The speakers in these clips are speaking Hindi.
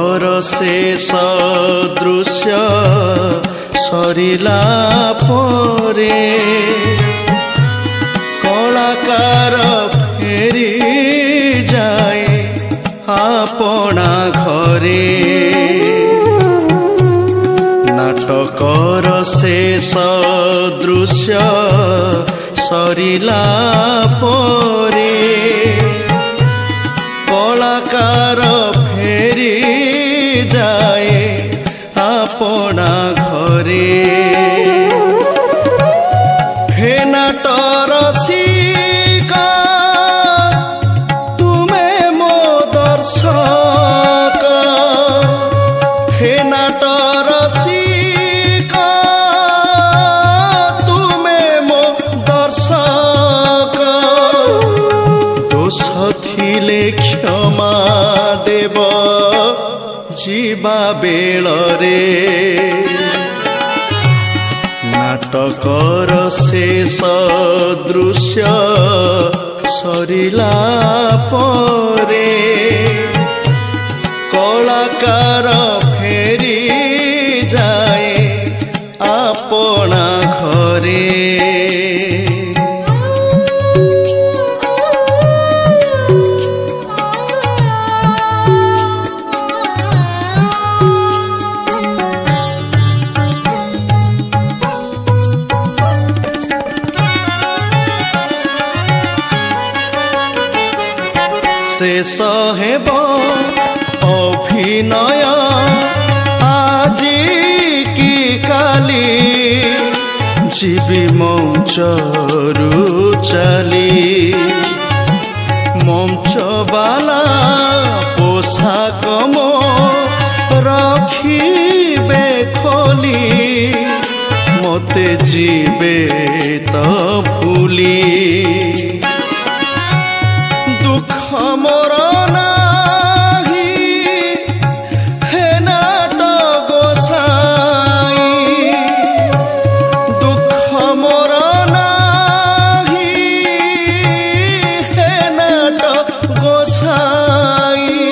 नाटकर शेष दृश्य सरिला परे कलाकार फेरी जाए आपना घरे नाटकर शेष दृश्य सरिला परे कलाकार फेरी जाए आपना घरे हे नाटर सिका तुमे मो दर्शक हे नाटर सिका तुमे मो दर्शक दोष थिले क्षमा देव जीवा बेलरे नाटकर शेष दृश्य सरिला परे कलाकार फेरी जाए आपना घरे शेष हेब अभिनय आजी की काली जीवी मंचरू चली मंचवाला पोशाक मो रखिबे खोली मते जीवे तो भूली दुख मोर नाही हे नाट गोसाई दुख मोर नाही हे नाट गोसाई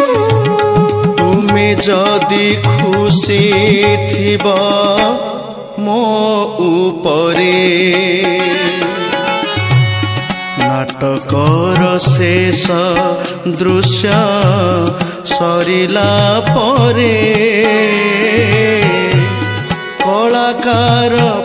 तुमे जदि खुशी थिब मो उपरे नाटकर शेष दृश्य सरिला परे कलाकार